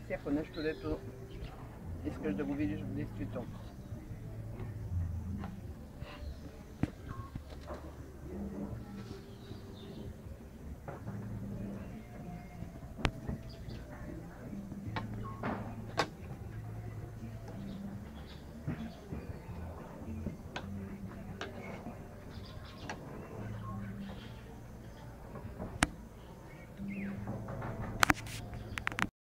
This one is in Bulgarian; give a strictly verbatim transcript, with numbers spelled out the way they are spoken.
ако нещо, дето искаш да го видиш действително.